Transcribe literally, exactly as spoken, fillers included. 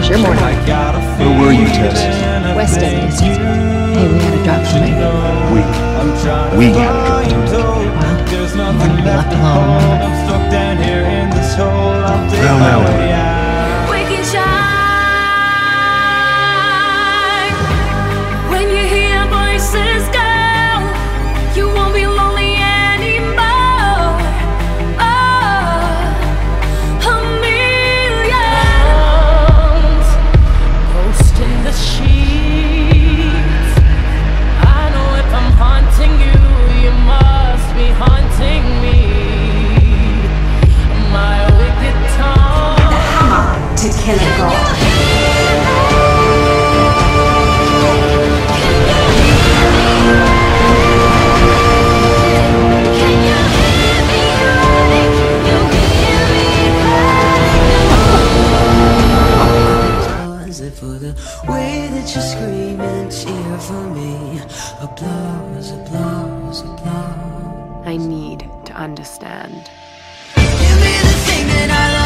You're more like. Where were you, Tess? West End District. Hey, we had a drop to make. We. We had a drop to make. Well, I'm gonna be left alone. Well, now. We can shine when you hear voices go. You won't be lonely anymore. Oh, a millions ghost in the sheets. I know if I'm haunting you, you must be haunting me. My wicked tongue. The hammer to kill a god. For the way that you scream and cheer for me. Applause, applause, applause. I need to understand. Give me the thing that I love.